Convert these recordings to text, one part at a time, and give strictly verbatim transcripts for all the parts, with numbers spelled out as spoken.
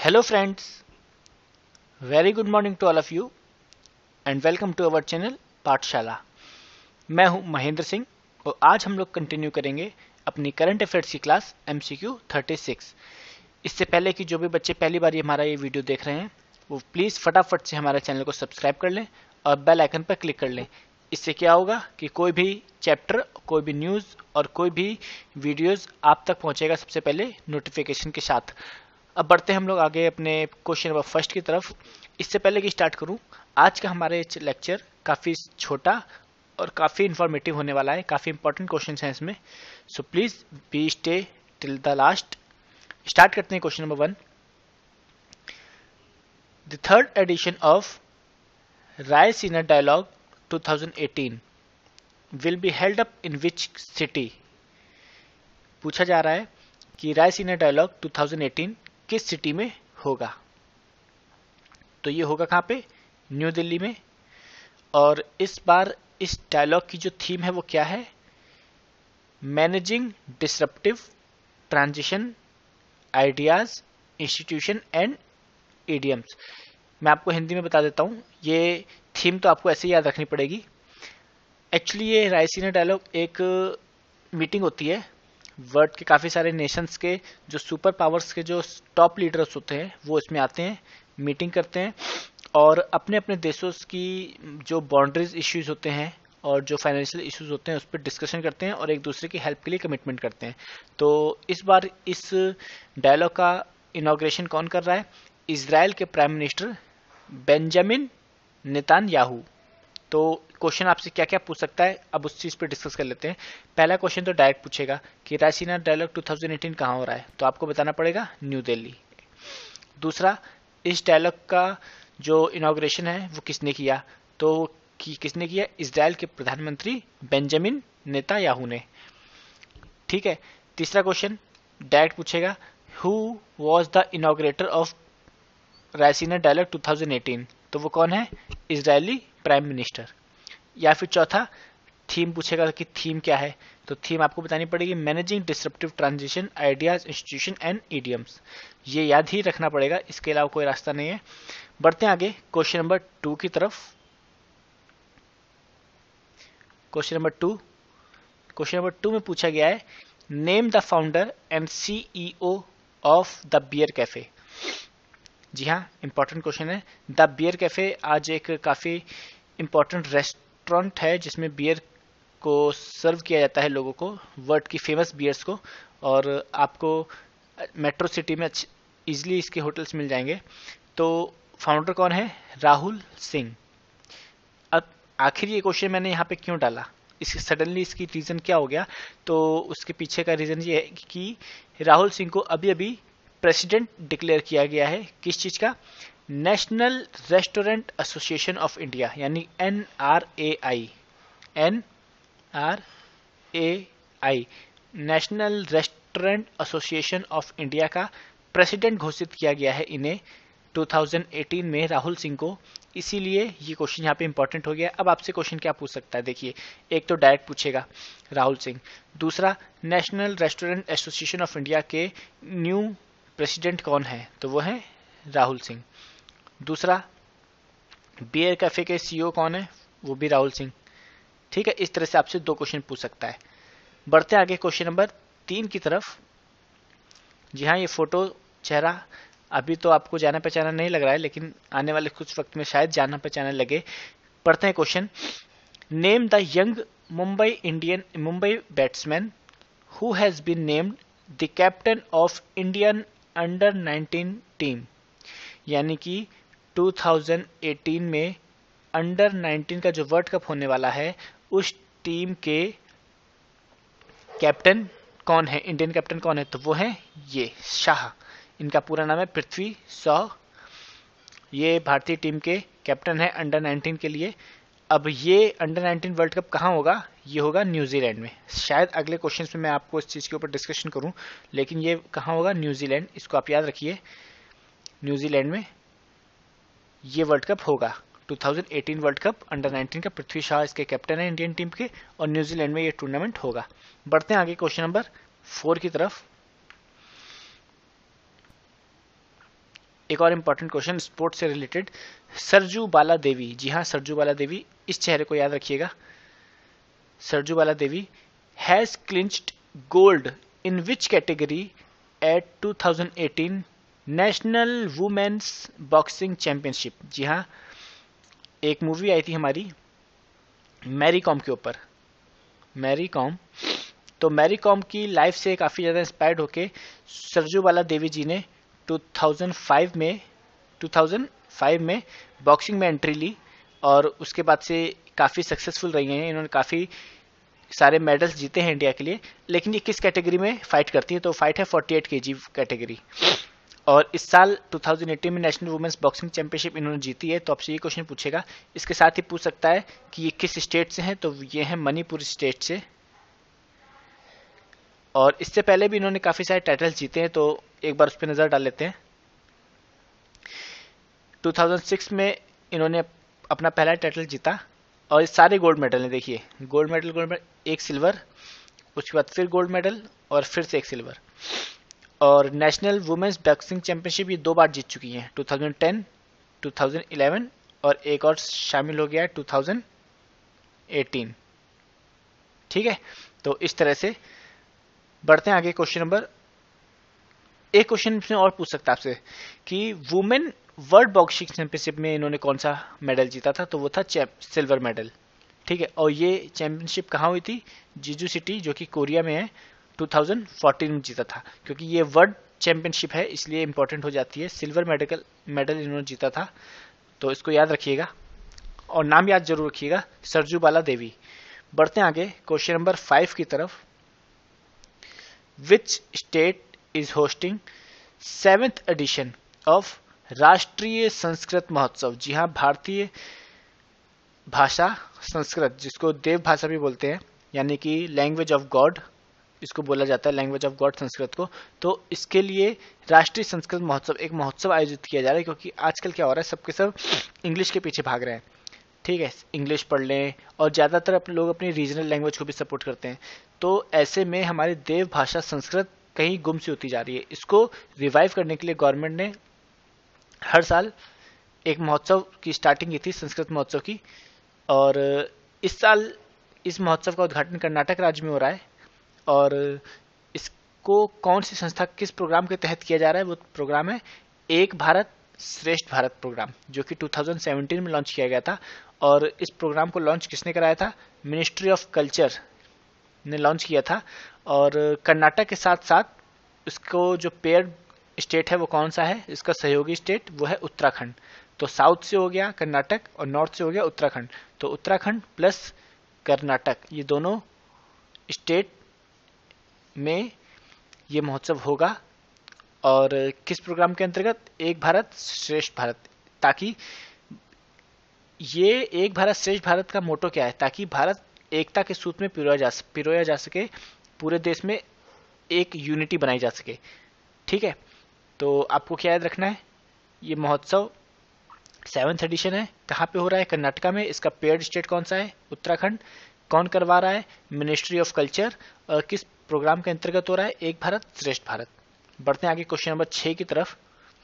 Hello friends, very good morning to all of you and welcome to our channel Pathshala. मैं हूं महेंद्र सिंह और आज हम लोग कंटिन्यू करेंगे अपनी करंट अफेयर्स की क्लास एमसीक्यू थर्टी सिक्स। इससे पहले कि जो भी बच्चे पहली बार ये हमारा ये वीडियो देख रहे हैं वो प्लीज़ फटाफट से हमारे चैनल को सब्सक्राइब कर लें और बेल आइकन पर क्लिक कर लें। इससे क्या होगा कि कोई भी चैप्टर, कोई भी न्यूज़ और कोई भी वीडियोस आप तक पहुंचेगा सबसे पहले नोटिफिकेशन के साथ। अब बढ़ते हैं हम लोग आगे अपने क्वेश्चन नंबर फर्स्ट की तरफ। इससे पहले कि स्टार्ट करूं, आज का हमारे लेक्चर काफ़ी छोटा और काफ़ी इंफॉर्मेटिव होने वाला है। काफ़ी इंपॉर्टेंट क्वेश्चंस हैं इसमें, so please be stay till the last. Start करते हैं question number one. The third edition of Raisina dialogue twenty eighteen will be held up in which city. पूछा जा रहा है कि रायसीना डायलॉग ट्वेंटी एटीन किस सिटी में होगा। तो ये होगा कहाँ पे? न्यू दिल्ली में। और इस बार इस डायलॉग की जो थीम है वो क्या है? Managing disruptive transition ideas institution and idioms. मैं आपको हिंदी में बता देता हूँ, ये थीम तो आपको ऐसे ही याद रखनी पड़ेगी। एक्चुअली ये रायसीना डायलॉग एक मीटिंग होती है, वर्ल्ड के काफ़ी सारे नेशंस के जो सुपर पावर्स के जो टॉप लीडर्स होते हैं वो इसमें आते हैं, मीटिंग करते हैं और अपने अपने देशों की जो बाउंड्रीज इश्यूज होते हैं और जो फाइनेंशियल इश्यूज होते हैं उस पर डिस्कशन करते हैं और एक दूसरे की हेल्प के लिए कमिटमेंट करते हैं। तो इस बार इस डायलॉग का इनॉग्रेशन कौन कर रहा है? इजराइल के प्राइम मिनिस्टर बेंजामिन नेतान्याहू। तो क्वेश्चन आपसे क्या क्या पूछ सकता है, अब उस चीज़ पे डिस्कस कर लेते हैं। पहला क्वेश्चन तो डायरेक्ट पूछेगा कि रायसीना डायलॉग ट्वेंटी एटीन कहाँ हो रहा है, तो आपको बताना पड़ेगा न्यू दिल्ली। दूसरा, इस डायलॉग का जो इनॉग्रेशन है वो किसने किया, तो कि किसने किया? इजराइल के प्रधानमंत्री बेंजामिन नेतान्याहू ने। ठीक है। तीसरा क्वेश्चन डायरेक्ट पूछेगा, who was the inaugurator of Raisina dialogue twenty eighteen, तो वो कौन है? Israeli prime minister. या फिर चौथा, थीम पूछेगा कि थीम क्या है, तो थीम आपको बतानी पड़ेगी managing disruptive transition ideas institution and idioms. ये याद ही रखना पड़ेगा, इसके अलावा कोई रास्ता नहीं है। बढ़ते हैं आगे क्वेश्चन नंबर टू की तरफ। Question number two question number two में पूछा गया है, name the founder and CEO of the Beer Cafe. जी हाँ, इंपॉर्टेंट क्वेश्चन है। द बियर कैफे आज एक काफ़ी इंपॉर्टेंट रेस्टोरेंट है जिसमें बियर को सर्व किया जाता है लोगों को, वर्ल्ड की फेमस बियर्स को, और आपको मेट्रो सिटी में इजीली इसके होटल्स मिल जाएंगे। तो फाउंडर कौन है? राहुल सिंह। अब आखिर ये क्वेश्चन मैंने यहाँ पे क्यों डाला, इस सडनली इसकी रीज़न क्या हो गया, तो उसके पीछे का रीज़न ये है कि राहुल सिंह को अभी अभी प्रेसिडेंट डिक्लेयर किया गया है। किस चीज़ का? National restaurant association of India, यानी N R A I N R A I national restaurant association of India का प्रेसिडेंट घोषित किया गया है इन्हें ट्वेंटी एटीन में, राहुल सिंह को। इसीलिए ये क्वेश्चन यहाँ पे इंपॉर्टेंट हो गया। अब आपसे क्वेश्चन क्या पूछ सकता है? देखिए, एक तो डायरेक्ट पूछेगा राहुल सिंह, दूसरा national restaurant association of India के न्यू प्रेसिडेंट कौन है, तो वो है राहुल सिंह। दूसरा, बियर कैफे के सीईओ कौन है, वो भी राहुल सिंह। ठीक है, इस तरह से आपसे दो क्वेश्चन पूछ सकता है। बढ़ते आगे क्वेश्चन नंबर तीन की तरफ। जी हाँ, ये फोटो चेहरा अभी तो आपको जाना पहचाना नहीं लग रहा है, लेकिन आने वाले कुछ वक्त में शायद जाना पहचाना लगे। पढ़ते हैं question. Name the young Mumbai Indian Mumbai batsman who has been named the captain of Indian under nineteen team. यानी कि ट्वेंटी एटीन में अंडर नाइनटीन का जो वर्ल्ड कप होने वाला है उस टीम के कैप्टन कौन है, इंडियन कैप्टन कौन है, तो वो है ये शाह। इनका पूरा नाम है पृथ्वी शॉ। ये भारतीय टीम के कैप्टन है अंडर नाइनटीन के लिए। अब ये अंडर नाइनटीन वर्ल्ड कप कहाँ होगा? ये होगा न्यूजीलैंड में। शायद अगले क्वेश्चन में मैं आपको इस चीज़ के ऊपर डिस्कशन करूं, लेकिन ये कहाँ होगा? न्यूजीलैंड। इसको आप याद रखिए, न्यूजीलैंड में ये वर्ल्ड कप होगा। Twenty eighteen world cup under nineteen का, पृथ्वी शाह इसके कैप्टन है इंडियन टीम के, और न्यूजीलैंड में ये टूर्नामेंट होगा। बढ़ते हैं आगे क्वेश्चन नंबर फोर की तरफ। एक और इम्पॉर्टेंट क्वेश्चन स्पोर्ट्स से रिलेटेड, सरजू बाला देवी, जी हाँ सरजू बाला देवी, इस चेहरे को याद रखिएगा, Sarju Bala Devi has clinched gold in which category at two thousand eighteen national women's boxing championship. जी हाँ, एक मूवी आई थी हमारी मैरी कॉम के ऊपर, मैरी कॉम, तो मैरी कॉम की लाइफ से काफ़ी ज़्यादा इंस्पायर्ड होके सरजू बाला देवी जी ने टू थाउजेंड फाइव में टू थाउजेंड फाइव में बॉक्सिंग में एंट्री ली और उसके बाद से काफ़ी सक्सेसफुल रही हैं। इन्होंने काफ़ी सारे मेडल्स जीते हैं इंडिया के लिए। लेकिन ये किस कैटेगरी में फाइट करती है, तो फाइट है फोर्टी एट केजी कैटेगरी। और इस साल टू थाउजेंड एटीन में नेशनल वुमेन्स बॉक्सिंग चैंपियनशिप इन्होंने जीती है। तो आपसे ये क्वेश्चन पूछेगा, इसके साथ ही पूछ सकता है कि ये किस स्टेट से हैं, तो ये है मणिपुर स्टेट से। और इससे पहले भी इन्होंने काफ़ी सारे टाइटल्स जीते हैं, तो एक बार उस पर नज़र डाल लेते हैं। टू थाउजेंड सिक्स में इन्होंने अपना पहला टाइटल जीता और ये सारे गोल्ड मेडल हैं। देखिए गोल्ड मेडल गोल्ड मेडल, एक सिल्वर, उसके बाद फिर गोल्ड मेडल और फिर से एक सिल्वर। और नेशनल वुमेन्स बॉक्सिंग चैंपियनशिप ये दो बार जीत चुकी हैं, two thousand ten, two thousand eleven और एक और शामिल हो गया टू थाउजेंड एटीन। ठीक है, तो इस तरह से बढ़ते हैं आगे। क्वेश्चन नंबर, एक क्वेश्चन इसमें और पूछ सकता है आपसे कि वुमेन वर्ल्ड बॉक्सिंग चैंपियनशिप में इन्होंने कौन सा मेडल जीता था, तो वो था सिल्वर मेडल। ठीक है, और ये चैंपियनशिप कहाँ हुई थी, जीजू सिटी जो कि कोरिया में है, टू थाउजेंड फोर्टीन में जीता था। क्योंकि ये वर्ल्ड चैंपियनशिप है इसलिए इंपॉर्टेंट हो जाती है। सिल्वर मेडल मेडल इन्होंने जीता था, तो इसको याद रखिएगा और नाम याद जरूर रखिएगा, सरजू बाला देवी। बढ़ते हैं आगे क्वेश्चन नंबर फाइव की तरफ। Which state is hosting seventh edition of Rashtriya Sanskrit महोत्सव। जी हाँ, भारतीय भाषा संस्कृत, जिसको देव भाषा भी बोलते हैं, यानी कि लैंग्वेज ऑफ गॉड इसको बोला जाता है, लैंग्वेज ऑफ गॉड संस्कृत को। तो इसके लिए राष्ट्रीय संस्कृत महोत्सव, एक महोत्सव आयोजित किया जा रहा है। क्योंकि आजकल क्या हो रहा है, सबके सब इंग्लिश के पीछे भाग रहे हैं। ठीक है, इंग्लिश पढ़ लें और ज़्यादातर अपने लोग अपनी रीजनल लैंग्वेज को भी सपोर्ट करते हैं। तो ऐसे में हमारी देव भाषा संस्कृत कहीं गुम सी होती जा रही है। इसको रिवाइव करने के लिए गवर्नमेंट ने हर साल एक महोत्सव की स्टार्टिंग की थी, संस्कृत महोत्सव की। और इस साल इस महोत्सव का उद्घाटन कर्नाटक राज्य में हो रहा है। और इसको कौन सी संस्था, किस प्रोग्राम के तहत किया जा रहा है, वो प्रोग्राम है एक भारत श्रेष्ठ भारत प्रोग्राम, जो कि टू थाउजेंड सेवेंटीन में लॉन्च किया गया था। और इस प्रोग्राम को लॉन्च किसने कराया था, मिनिस्ट्री ऑफ कल्चर ने लॉन्च किया था। और कर्नाटक के साथ साथ इसको जो पेयर स्टेट है वो कौन सा है, इसका सहयोगी स्टेट वो है उत्तराखंड। तो साउथ से हो गया कर्नाटक और नॉर्थ से हो गया उत्तराखंड। तो उत्तराखंड प्लस कर्नाटक, ये दोनों स्टेट में ये महोत्सव होगा। और किस प्रोग्राम के अंतर्गत, एक भारत श्रेष्ठ भारत। ताकि ये एक भारत श्रेष्ठ भारत का मोटो क्या है, ताकि भारत एकता के सूत्र में पिरोया जा पिरोया जा सके, पूरे देश में एक यूनिटी बनाई जा सके। ठीक है, तो आपको क्या याद रखना है, ये महोत्सव सेवन्थ एडिशन है, कहाँ पे हो रहा है, कर्नाटका में। इसका पेयर्ड स्टेट कौन सा है, उत्तराखंड। कौन करवा रहा है, मिनिस्ट्री ऑफ कल्चर। और किस प्रोग्राम के अंतर्गत हो रहा है, एक भारत श्रेष्ठ भारत। बढ़ते हैं आगे क्वेश्चन नंबर छह की तरफ।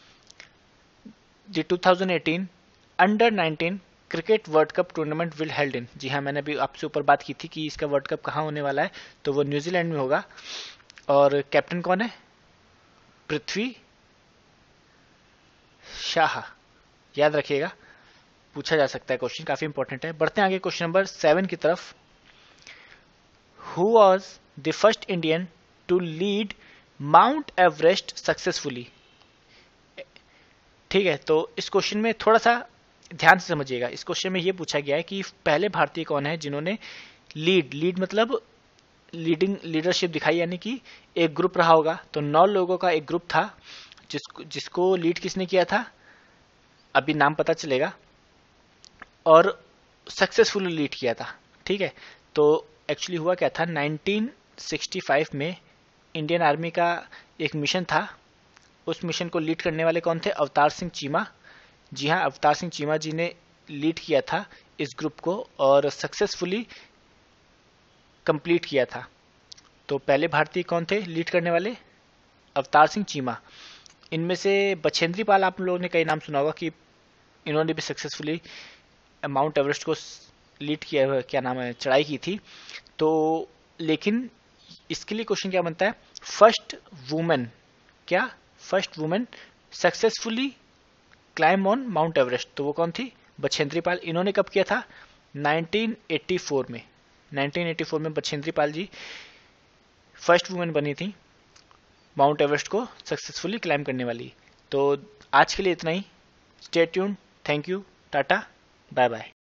The two thousand eighteen under nineteen cricket world cup tournament will held in. जी हाँ, मैंने अभी आपसे ऊपर बात की थी कि इसका वर्ल्ड कप कहाँ होने वाला है, तो वो न्यूजीलैंड में होगा। और कैप्टन कौन है, पृथ्वी शाह, याद रखिएगा, पूछा जा सकता है क्वेश्चन, काफी इंपॉर्टेंट है। बढ़ते हैं आगे क्वेश्चन नंबर सेवन की तरफ। Who was the first Indian to lead Mount Everest successfully. ठीक है, तो इस क्वेश्चन में थोड़ा सा ध्यान से समझिएगा। इस क्वेश्चन में ये पूछा गया है कि पहले भारतीय कौन है जिन्होंने लीड लीड मतलब लीडिंग लीडरशिप दिखाई, यानी कि एक ग्रुप रहा होगा। तो नौ लोगों का एक ग्रुप था जिसको जिसको लीड किसने किया था, अभी नाम पता चलेगा। और सक्सेसफुली लीड किया था। ठीक है, तो एक्चुअली हुआ क्या था, नाइनटीन सिक्सटी फाइव में इंडियन आर्मी का एक मिशन था। उस मिशन को लीड करने वाले कौन थे, अवतार सिंह चीमा। जी हाँ, अवतार सिंह चीमा जी ने लीड किया था इस ग्रुप को और सक्सेसफुली कंप्लीट किया था। तो पहले भारतीय कौन थे लीड करने वाले, अवतार सिंह चीमा। इनमें से बछेंद्री पाल आप लोगों ने कई नाम सुना होगा कि इन्होंने भी सक्सेसफुली माउंट एवरेस्ट को लीड किया हुआ, क्या नाम है, चढ़ाई की थी। तो लेकिन इसके लिए क्वेश्चन क्या बनता है, फर्स्ट वुमेन, क्या first women successfully climb on Mount Everest, तो वो कौन थी, बछेंद्री पाल। इन्होंने कब किया था, नाइनटीन एटी फोर में। नाइनटीन एटी फोर में बछेंद्री पाल जी फर्स्ट वुमेन बनी थी माउंट एवरेस्ट को सक्सेसफुली क्लाइम करने वाली। तो आज के लिए इतना ही। Stay tuned, thank you, tata, bye bye.